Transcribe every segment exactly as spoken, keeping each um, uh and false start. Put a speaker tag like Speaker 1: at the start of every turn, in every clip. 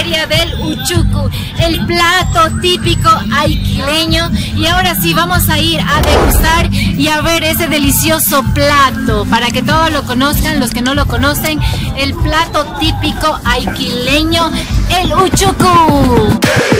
Speaker 1: feria del Uchucu, el plato típico aiquileño. Y ahora sí vamos a ir a degustar y a ver ese delicioso plato para que todos lo conozcan, los que no lo conocen, el plato típico aiquileño, el Uchucu.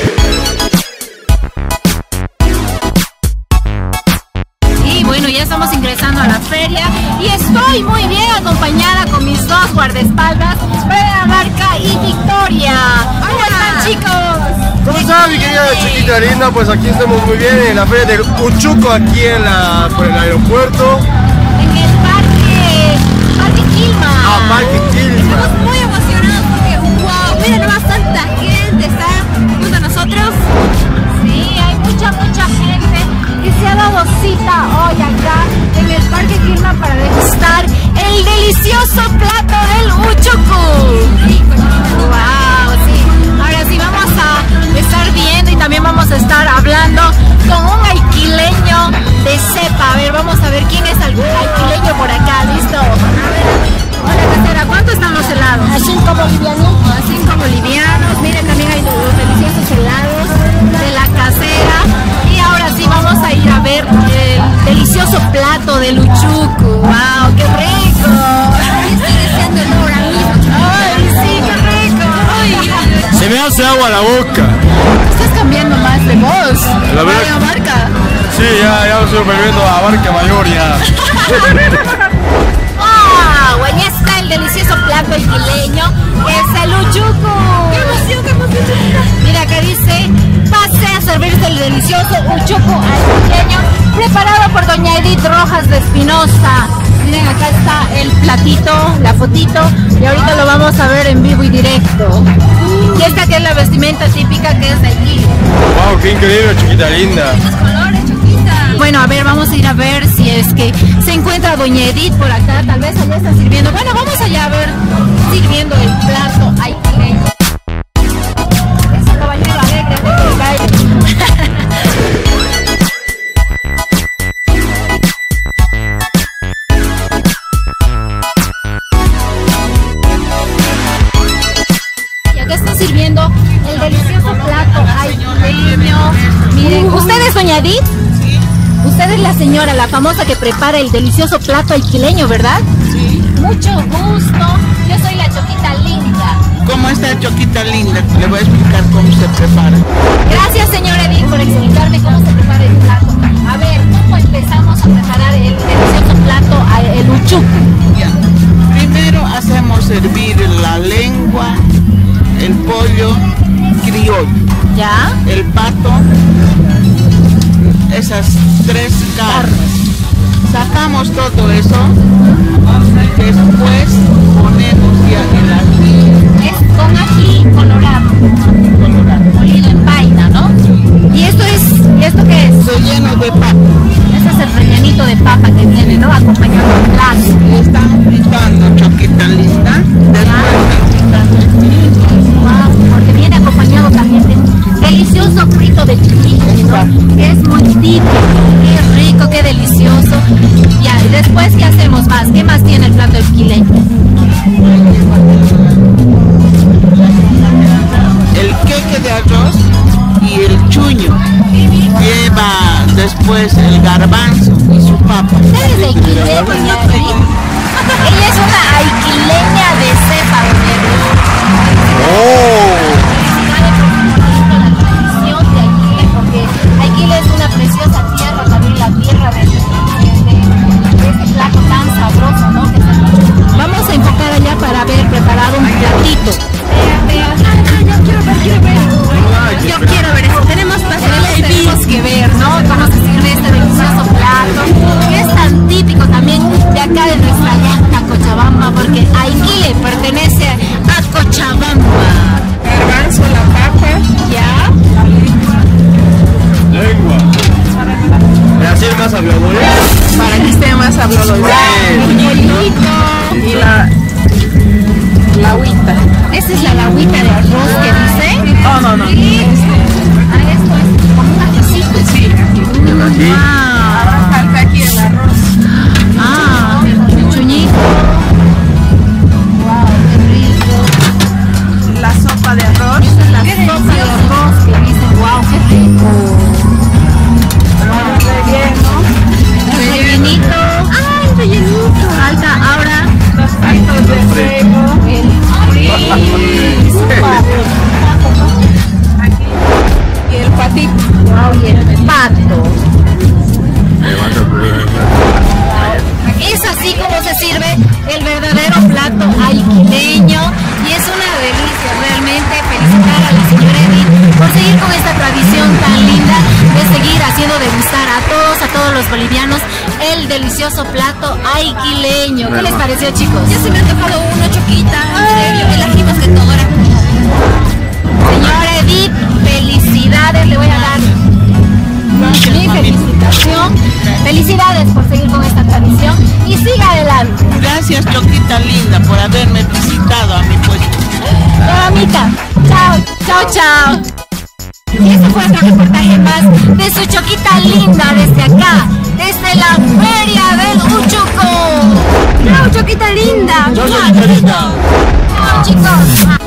Speaker 1: Bueno, ya estamos ingresando a la feria y estoy muy bien acompañada con mis dos guardaespaldas, Brea Barca y Victoria. ¿Cómo están, chicos?
Speaker 2: ¿Cómo están, mi querida chiquita linda? Pues aquí estamos muy bien en la feria del Uchucu, aquí en la, por el aeropuerto.
Speaker 1: En el parque, Parque Quilma.
Speaker 2: Ah, Parque Quilma.
Speaker 1: Estamos muy emocionados porque, wow, miren nomás tanta gente está junto a nosotros. Sí, hay mucha, mucha gente que se ha dado cita hoy acá en el Parque Quilma para degustar el delicioso plato del Uchucu. Wow, sí. Ahora sí vamos a estar viendo y también vamos a estar hablando con un aiquileño de cepa. A ver, vamos a ver quién es el aiquileño por acá. ¿Listo? A ver. Hola, casera, ¿cuánto están los helados?
Speaker 3: A cinco bolivianos.
Speaker 1: A cinco bolivianos. Miren, también hay los deliciosos helados de la casera. Y ahora sí vamos a ir a ver el delicioso plato del Uchucu. ¡Wow! ¡Qué rico!
Speaker 3: Estoy deseando el ahora mismo.
Speaker 1: ¡Ay, sí, qué rico! Ay.
Speaker 2: Se me hace agua la boca.
Speaker 1: Estás cambiando más de voz.
Speaker 2: La verdad.
Speaker 1: Mario Barca.
Speaker 2: Sí, ya, ya estoy bebiendo a Barca Mayor ya.
Speaker 1: ¡Wow! Ahí está el delicioso plato aiquileño, que es el Uchucu. ¡Qué emoción, qué emoción! Mira que dice, pase a servirse el delicioso Uchucu aiquileño, preparado por doña Edith Rojas de Espinosa. Miren, acá está el platito, la fotito, y ahorita lo vamos a ver en vivo y directo. Y esta que es la vestimenta típica, que es de aquí.
Speaker 2: Wow, qué increíble, chiquita linda.
Speaker 1: Los colores, chiquita. Bueno, a ver, vamos a ir a ver si es que se encuentra doña Edith por acá. Tal vez allá está sirviendo. Bueno, vamos allá a ver, sirviendo el plato aiquileño. Ese caballero alegre de baile. Y acá está sirviendo el delicioso plato aiquileño. Miren, ¿usted es doña Edith? Usted es la señora, la famosa que prepara el delicioso plato aiquileño, ¿verdad?
Speaker 4: Sí.
Speaker 1: Mucho gusto. Yo soy la Choquita Linda.
Speaker 4: ¿Cómo está, Choquita linda? Le voy a explicar cómo se prepara.
Speaker 1: Gracias, señora Edith, por explicarme cómo se prepara el plato. A ver, ¿cómo empezamos a preparar el delicioso plato, el Uchucu?
Speaker 4: Ya. Primero hacemos hervir la lengua, el pollo criollo,
Speaker 1: ¿Ya?
Speaker 4: el pato, esas tres carnes. Sacamos todo eso, después ponemos ya el ají.
Speaker 1: Es con ají colorado,
Speaker 4: colorado.
Speaker 1: molido en paina, ¿no? ¿Y esto es, ¿y esto qué es?
Speaker 4: Relleno de papa.
Speaker 1: Ese es el rellenito de papa que tiene, ¿no? Acompañado con plato.
Speaker 4: Le están fritando, Choquita linda. Después
Speaker 1: Wow, porque viene acompañado también de un delicioso frito de chiquitos, ¿no? Que es muy típico, qué rico, qué delicioso. Ya, y después, ¿qué hacemos más? ¿Qué más tiene el plato aiquileño?
Speaker 4: el queque de arroz y el chuño. Lleva después el garbanzo y su papa.
Speaker 1: ¿Ustedes de aiquileña, doña Edith? Ella es una aiquileña de cepa, doña Edith.
Speaker 2: ¡Oh!
Speaker 1: Aiquile es una preciosa tierra, también la tierra de, de, de este plato tan sabroso, ¿no? Que se... Vamos a enfocar allá para ver preparado un platito. Vean, vean. Ah, yo quiero ver, quiero ver. Yo quiero ver eso. Tenemos pasteles, tenemos que ver, ¿no? Cómo se sirve este delicioso plato, que es tan típico también de acá de nuestra llanta Cochabamba, porque Aiquile pertenece a Cochabamba.
Speaker 4: Garbanzo, la papa.
Speaker 1: ¿Ya?
Speaker 2: Lengua. ¿Me hacer más habladores?
Speaker 4: Para que esté más sabroso. Y la, la agüita.
Speaker 1: Esa es la lagüita de arroz que dice.
Speaker 4: Oh, no, no.
Speaker 1: Sí. Ah, esto es como un ajicito.
Speaker 4: Sí, aquí.
Speaker 2: El ají.
Speaker 1: Ah,
Speaker 4: Falta aquí el arroz.
Speaker 1: ah, el chuñito. Wow, qué rico.
Speaker 4: La sopa de arroz.
Speaker 1: bolivianos el delicioso plato aiquileño. ¿Qué les pareció, chicos?
Speaker 3: Ya se me ha antojado uno, Choquita. En serio, el ají mosquetadora.
Speaker 1: Señora Edith, felicidades, le voy a dar mi felicitación. Felicidades por seguir con esta tradición y siga adelante.
Speaker 4: Gracias, Choquita linda, por haberme visitado a mi puesto.
Speaker 1: Mamita, chao, chao, chao. Y este fue otro reportaje más de su Choquita linda desde acá, desde la Feria del Uchuco. Chao, Choquita linda.
Speaker 2: Chao, Choquita linda.
Speaker 1: Chao, chicos.